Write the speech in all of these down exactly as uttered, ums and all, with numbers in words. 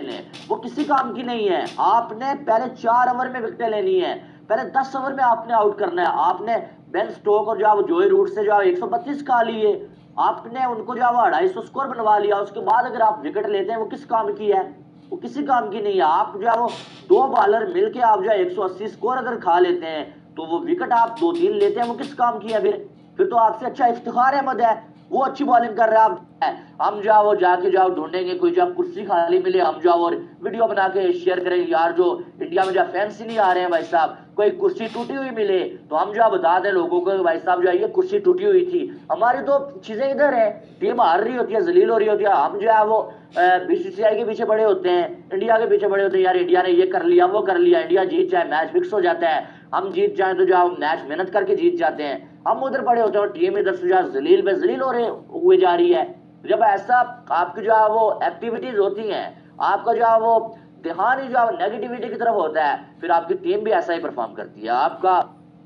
लेने, वो किसी काम की नहीं है। आपने पहले चार ओवर में विकेटें लेनी है, पहले दस ओवर में आपने आउट करना है। आपने बेन स्टोक और जो जोई रूट से जो एक सौ बत्तीस खा लिए, आपने उनको जो अढ़ाई सौ स्कोर बनवा लिया, उसके बाद अगर आप विकेट लेते हैं, वो किस काम की है? वो किसी काम की नहीं है। आप जो है वो दो बॉलर मिलके आप जो है एक सौ अस्सी स्कोर अगर खा लेते हैं, तो वो विकेट आप दो तीन लेते हैं, वो किस काम की है? फिर फिर तो आपसे अच्छा इफ्तिखार अहमद है, वो अच्छी बॉलिंग कर रहा है। हम जाओ वो जाके जाओ ढूंढेंगे कोई जो कुर्सी खाली मिले, हम जाओ और वीडियो बना के शेयर करेंगे। यार जो इंडिया में जो फैंस ही नहीं आ रहे हैं भाई साहब, कोई कुर्सी टूटी हुई मिले तो हम जो बता दें लोगों को भाई साहब जो है ये कुर्सी टूटी हुई थी। हमारी तो चीजें इधर है, टीम हार रही होती है, जलील हो रही होती है, हम जो है वो बीसीसीआई के पीछे बड़े होते हैं, इंडिया के पीछे बड़े होते हैं। यार इंडिया ने ये कर लिया, वो कर लिया, इंडिया जीत जाए मैच फिक्स हो जाता है, हम जीत जाए तो जो मैच मेहनत करके जीत जाते हैं। हम उधर पड़े होते हैं और टीम इधर से जो जलील पे जलील हो रहे हुए जा रही है। जब ऐसा आपकी जो है वो एक्टिविटीज होती हैं, आपका जो है वो ध्यान ही जो है नेगेटिविटी की तरफ होता है, फिर आपकी टीम भी ऐसा ही परफॉर्म करती है। आपका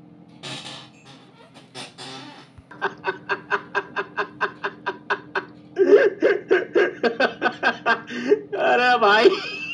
अरे भाई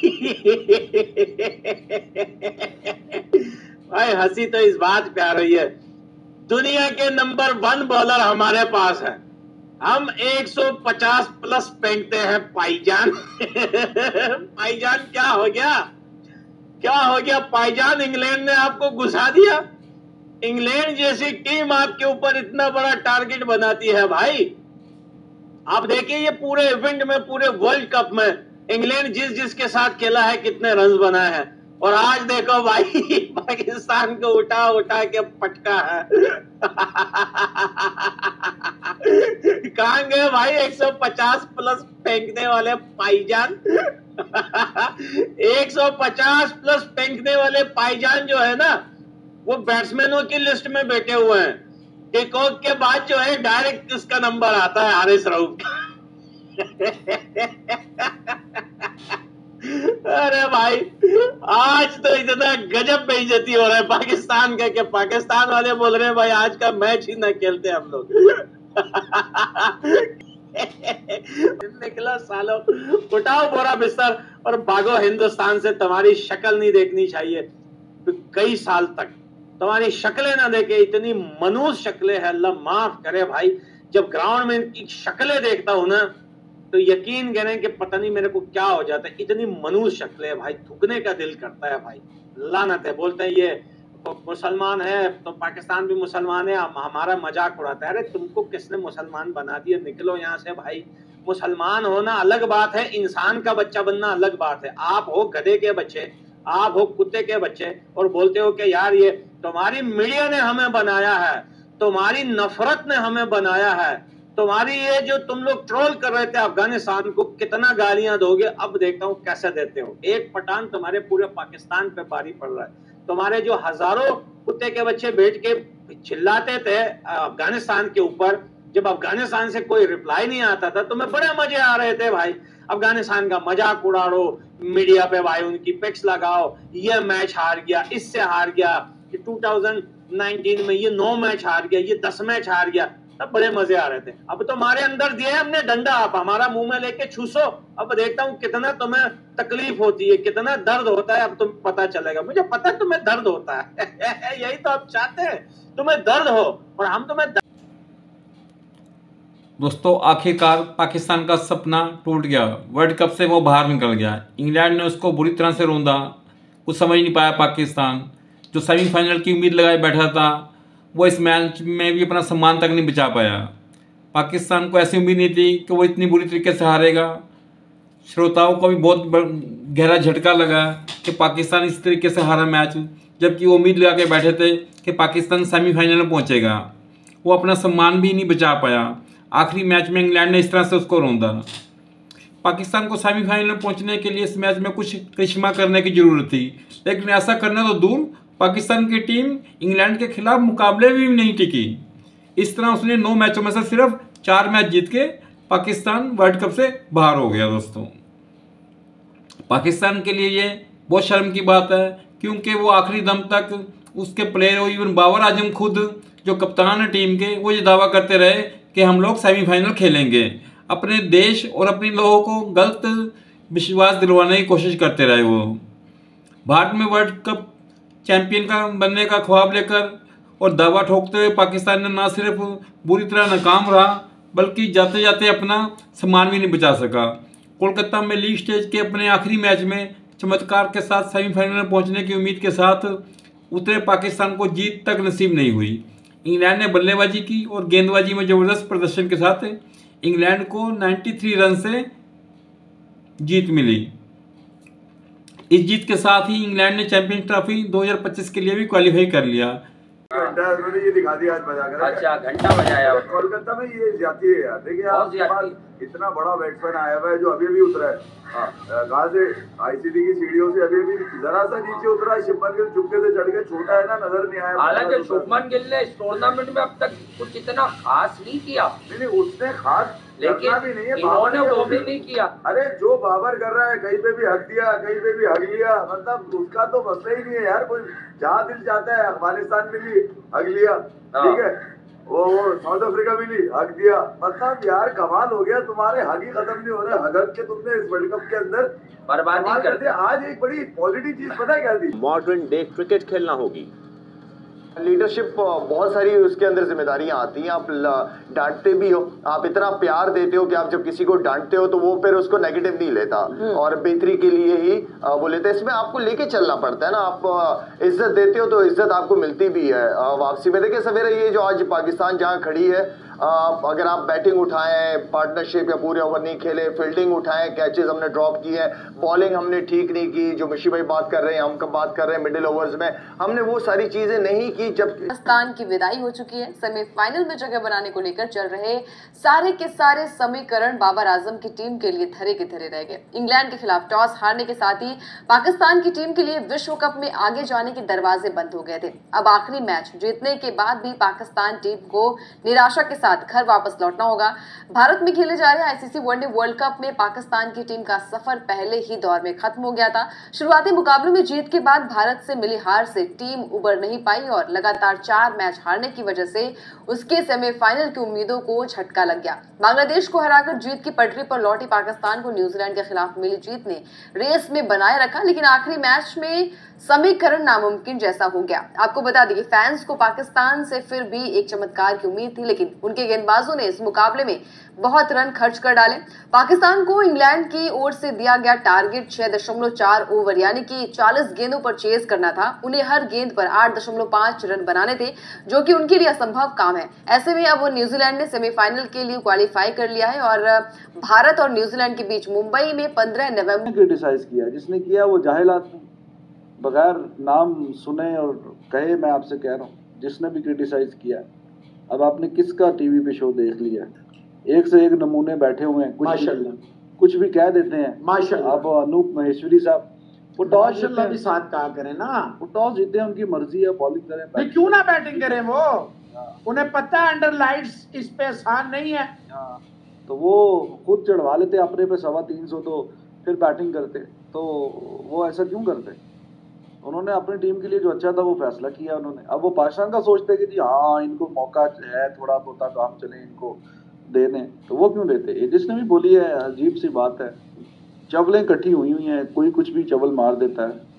भाई हंसी तो इस बात पे आ रही है, दुनिया के नंबर वन बॉलर हमारे पास है, हम एक सौ पचास प्लस फेंकते हैं पाईजान। पाईजान क्या हो गया, क्या हो गया पाईजान? इंग्लैंड ने आपको घुसा दिया। इंग्लैंड जैसी टीम आपके ऊपर इतना बड़ा टारगेट बनाती है भाई। आप देखिए ये पूरे इवेंट में, पूरे वर्ल्ड कप में इंग्लैंड जिस जिसके साथ खेला है कितने रन बनाए हैं, और आज देखो भाई पाकिस्तान को उठा उठा के पटका है। कहां गए भाई एक सौ पचास प्लस फेंकने वाले पाईजान? एक सौ पचास प्लस फेंकने वाले पाईजान जो है ना, वो बैट्समैनों की लिस्ट में बैठे हुए हैं। टेकऑफ के बाद जो है डायरेक्ट किसका नंबर आता है? हारिस रऊफ का। अरे भाई आज तो इतना गजब बेइज्जती हो रहा है पाकिस्तान का कि पाकिस्तान वाले बोल रहे हैं भाई आज का मैच ही ना खेलते हम लोग। निकलो सालो, उठाओ बोरा बिस्तर और भागो हिंदुस्तान से। तुम्हारी शक्ल नहीं देखनी चाहिए कई साल तक, तुम्हारी शक्लें ना देखे, इतनी मनूस शक्लें है, अल्लाह माफ करे भाई। जब ग्राउंड में इनकी शक्लें देखता हूं ना तो यकीन करें कि पता नहीं मेरे को क्या हो जाता है, इतनी मनूस शक्लें है भाई, थूकने का दिल करता है भाई। लानत है, बोलते हैं ये मुसलमान है तो पाकिस्तान भी मुसलमान है, हमारा मजाक उड़ाता है। अरे तुमको किसने मुसलमान बना दिया? निकलो यहाँ से भाई। मुसलमान होना अलग बात है, इंसान का बच्चा बनना अलग बात है। आप हो गधे के बच्चे, आप हो कुत्ते के बच्चे और बोलते हो कि यार ये तुम्हारी मीडिया ने हमें बनाया है, तुम्हारी नफरत ने हमें बनाया है, तुम्हारी ये जो तुम लोग ट्रोल कर रहे थे अफगानिस्तान को, कितना गालियां दोगे? अब देखता हूँ कैसे देते हो। एक पठान तुम्हारे पूरे पाकिस्तान पे भारी पड़ रहा है। तुम्हारे जो हजारों कुत्ते के बच्चे बैठ के चिल्लाते थे अफगानिस्तान के ऊपर, जब अफगानिस्तान से कोई रिप्लाई नहीं आता था तुम्हें बड़े मजे आ रहे थे भाई। अफगानिस्तान का मजाक उड़ाड़ो मीडिया पे भाई, उनकी पिक्स लगाओ, ये मैच हार गया, इससे हार गया, कि दो हज़ार उन्नीस में ये नौ मैच हार गया, ये दस मैच हार गया, तब बड़े मजे आ रहे थे। अब तो हमारे अंदर दिए हमने डंडा, आप हमारा मुंह में लेके छूसो। अब देखता हूँ कितना तुम्हें तकलीफ होती है, कितना दर्द होता है, अब तुम पता चलेगा। मुझे पता है तुम्हें दर्द होता है। यही तो आप चाहते हैं, तुम्हें दर्द हो और हम तुम्हें दर्द... दोस्तों आखिरकार पाकिस्तान का सपना टूट गया, वर्ल्ड कप से वो बाहर निकल गया। इंग्लैंड ने उसको बुरी तरह से रोंदा, कुछ समझ नहीं पाया। पाकिस्तान जो सेमीफाइनल की उम्मीद लगाए बैठा था, वो इस मैच में भी अपना सम्मान तक नहीं बचा पाया। पाकिस्तान को ऐसी उम्मीद नहीं थी कि वो इतनी बुरी तरीके से हारेगा। श्रोताओं को भी बहुत गहरा झटका लगा कि पाकिस्तान इस तरीके से हारा मैच, जबकि वो उम्मीद लगा के बैठे थे कि पाकिस्तान सेमीफाइनल में पहुंचेगा। वो अपना सम्मान भी नहीं बचा पाया। आखिरी मैच में इंग्लैंड ने इस तरह से उसको रौंदा। पाकिस्तान को सेमीफाइनल में पहुंचने के लिए इस मैच में कुछ करिश्मा करने की जरूरत थी, लेकिन ऐसा करना तो दूर, पाकिस्तान की टीम इंग्लैंड के खिलाफ मुकाबले भी नहीं टिकी। इस तरह उसने नौ मैचों में से सिर्फ चार मैच जीत के पाकिस्तान वर्ल्ड कप से बाहर हो गया। दोस्तों पाकिस्तान के लिए ये बहुत शर्म की बात है, क्योंकि वो आखिरी दम तक उसके प्लेयर और इवन बाबर आजम खुद जो कप्तान है टीम के, वो ये दावा करते रहे कि हम लोग सेमीफाइनल खेलेंगे। अपने देश और अपने लोगों को गलत विश्वास दिलवाने की कोशिश करते रहे। वो भारत में वर्ल्ड कप चैंपियन का बनने का ख्वाब लेकर और दावा ठोकते हुए पाकिस्तान ने न सिर्फ बुरी तरह नाकाम रहा बल्कि जाते जाते अपना सम्मान भी नहीं बचा सका। कोलकाता में लीग स्टेज के अपने आखिरी मैच में चमत्कार के साथ सेमीफाइनल में पहुंचने की उम्मीद के साथ उतरे पाकिस्तान को जीत तक नसीब नहीं हुई। इंग्लैंड ने बल्लेबाजी की और गेंदबाजी में जबरदस्त प्रदर्शन के साथ इंग्लैंड को तिरानवे रन से जीत मिली। इस जीत के साथ ही इंग्लैंड ने चैंपियंस ट्रॉफी दो हज़ार पच्चीस के लिए भी क्वालिफाई कर लिया। घंटा उन्होंने ये दिखा दिया आज बजाकर। अच्छा, घंटा बजाया। कोलकाता में ये जाती है यार। देखिए आप इतना बड़ा बैट्समैन आया हुआ है जो अभी अभी उतरा है। कहाँ से आईसीसी की सीढ़ियों से अभी अभी जरा सा नीचे उतरा है। शुभमन गिल चुपके से चढ़ के छोटा है ना, नजर नहीं आया। हालांकि शुभमन गिल ने इस टूर्नामेंट में अब तक कुछ इतना खास नहीं किया। नहीं नहीं उसने खास लेकिन भी नहीं है, इन्होंने वो भी नहीं किया। अरे जो बाबर कर रहा है, कहीं पे भी हक दिया, कहीं पे भी हक लिया, मतलब उसका तो मसला ही नहीं है यार। कोई जहाँ दिल चाहता है, अफगानिस्तान में भी हक लिया, ठीक है, वो साउथ अफ्रीका में भी हक दिया। मतलब यार कमाल हो गया, तुम्हारे हक ही खत्म नहीं हो रहे। हक के तुमने इस वर्ल्ड कप के अंदर बर्बादी कर दी। आज एक बड़ी पॉजिटिव चीज पता है क्या थी? मॉडर्न डे क्रिकेट खेलना होगी। लीडरशिप बहुत सारी उसके अंदर जिम्मेदारियां आती हैं। आप डांटते भी हो, आप इतना प्यार देते हो कि आप जब किसी को डांटते हो तो वो फिर उसको नेगेटिव नहीं लेता और बेहतरी के लिए ही वो लेता है। इसमें आपको लेके चलना पड़ता है ना। आप इज्जत देते हो तो इज्जत आपको मिलती भी है वापसी में। देखिए सवेरे ये जो आज पाकिस्तान जहां खड़ी है, आ, अगर आप बैटिंग उठाएं, पार्टनरशिप या पूरे ओवर नहीं खेले, फील्डिंग उठाएं, कैचेस हमने ड्रॉप किए हैं, बॉलिंग हमने ठीक नहीं की, जो मिशी भाई बात कर रहे हैं, हम कब बात कर रहे हैं मिडिल ओवर्स में हमने वो सारी चीजें नहीं की। जब पाकिस्तान की विदाई हो चुकी है, सेमीफाइनल में जगह बनाने को लेकर चल रहे सारे के सारे समीकरण बाबर आजम की टीम के लिए धरे के धरे रह गए। इंग्लैंड के खिलाफ टॉस हारने के साथ ही पाकिस्तान की टीम के लिए विश्व कप में आगे जाने के दरवाजे बंद हो गए थे। अब आखिरी मैच जीतने के बाद भी पाकिस्तान टीम को निराशा के घर वापस लौटना होगा। भारत में खेले जा रहे आईसीसी वनडे वर्ल्ड कप में पाकिस्तान की टीम का सफर पहले ही दौर में खत्म हो गया था। शुरुआती मुकाबलों में जीत के बाद भारत से मिली हार से टीम उबर नहीं पाई और लगातार चार मैच हारने की वजह से उसके सेमीफाइनल की उम्मीदों को झटका लग गया। बांग्लादेश को हराकर जीत की पटरी पर लौटी पाकिस्तान को न्यूजीलैंड के खिलाफ मिली जीत ने रेस में बनाए रखा, लेकिन आखिरी मैच में समीकरण नामुमकिन जैसा हो गया। आपको बता दें कि फैंस को पाकिस्तान से फिर भी एक चमत्कार की उम्मीद थी, लेकिन उनके गेंदबाजों ने इस मुकाबले में बहुत रन खर्च कर डाले। पाकिस्तान को इंग्लैंड की ओर से दिया गया टारगेट छह दशमलव चार ओवर यानी कि चालीस गेंदों पर चेज करना था। उन्हें हर गेंद पर आठ दशमलव पांच रन बनाने थे, जो कि उनके लिए असंभव काम है। ऐसे में अब न्यूजीलैंड ने सेमीफाइनल के लिए क्वालिफाई कर लिया है और भारत और न्यूजीलैंड के बीच मुंबई में पंद्रह नवंबर क्रिटिसाइज किया। जिसने किया वो जाहिल आदमी, बगैर नाम सुने और कहे, मैं आपसे कह रहा हूँ, जिसने भी क्रिटिसाइज किया। अब आपने किसका टीवी पे शो देख लिया? एक से एक नमूने बैठे हुए हैं, कुछ भी, कुछ भी कह देते हैं माशाल्लाह। अब अनूप महेश्वरी साहब वो टॉस जीते भी साथ कहा करें ना, वो टॉस जीते, उनकी मर्जी है, बॉलिंग करें, क्यों ना बैटिंग करें। वो उन्हें पता है अंडर लाइट्स इस पे आसान नहीं है, तो वो खुद चढ़वा लेते अपने पे सवा तीन सौ, तो फिर बैटिंग करते। तो वो ऐसा क्यों करते? उन्होंने अपनी टीम के लिए जो अच्छा था वो फैसला किया उन्होंने। अब वो पाकिस्तान का सोचते कि जी हाँ इनको मौका है, थोड़ा बहुत काम चले इनको दे दें, तो वो क्यों देते? ये जिसने भी बोली है अजीब सी बात है। चवलें इकट्ठी हुई हुई हैं, कोई कुछ भी चवल मार देता है।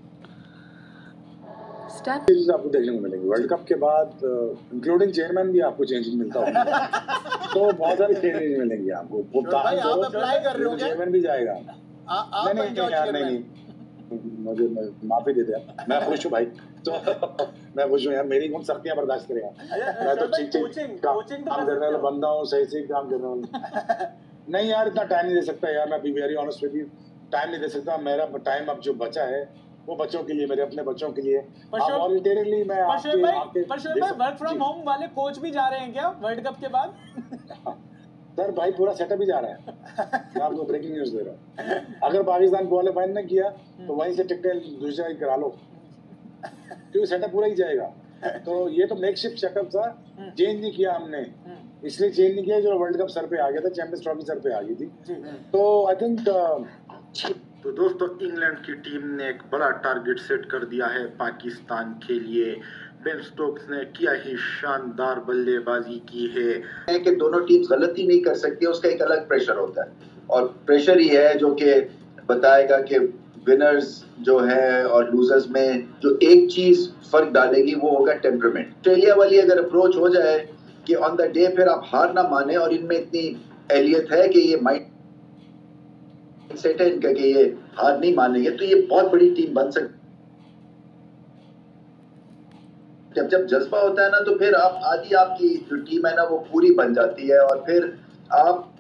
आपको देखने को मिलेंगे वर्ल्ड कप के बाद, इंक्लूडिंग चेयरमैन भी आपको चेंज मिलता होगा। तो बहुत सारे चेंजेस मिलेंगे आपको। चेयरमैन भी जाएगा। नहीं नहीं यार नहीं, मुझे माफी दे दिया, मैं खुश हूँ भाई। तो मैं खुश हूँ यार, मेरी कौन सख्तियां बर्दाश्त करेगा। मैं तो ठीक ठीक काम करने वाला बंदा हूँ, सही सही काम करने वाला। नहीं यार इतना टाइम नहीं दे सकता यार, मैं be very honest with you, time नहीं दे सकता। मेरा टाइम अब जो बचा है वो बच्चों के लिए, मेरे अपने बच्चों के लिए वॉलंटियरली मैं आपके वर्क फ्रॉम होम वाले कोच भी जा रहे हैं क्या वर्ल्ड कप के बाद? सर भाई पूरा सेटअप ही जा रहा है। मैं आपको ब्रेकिंग न्यूज दे रहा हूँ। अगर पाकिस्तान क्वालिफाई न किया तो वहीं से टिकटें दूसरा करा लो, क्योंकि सेटअप पूरा ही जाएगा। तो ये तो मेकशिफ्ट सेटअप था, चेंज नहीं किया हमने, इसलिए चेंज नहीं किया जो वर्ल्ड कप सर पे आ गया था, चैंपियंस ट्रॉफी सर पे आ गई थी। तो आई थिंक तो दोस्तों इंग्लैंड की टीम ने एक बड़ा टारगेट सेट कर दिया है पाकिस्तान के लिए। बेन स्टोक्स ने क्या ही शानदार बल्लेबाजी की है कि दोनों टीम गलती नहीं कर सकती, उसका एक अलग प्रेशर होता है, और प्रेशर ही है जो कि बताएगा कि विनर्स जो है और लूजर्स में जो एक चीज फर्क डालेगी वो होगा टेम्परामेंट। ऑस्ट्रेलिया वाली अगर अप्रोच हो जाए कि ऑन द डे फिर आप हार ना माने और इनमें इतनी एहलियत है कि ये माइंड सेट है इनका कि ये हार नहीं मानेंगे, तो ये बहुत बड़ी टीम बन सकती। जब जब जज्बा होता है ना तो फिर आप आधी आपकी जो टीम है ना वो पूरी बन जाती है और फिर आप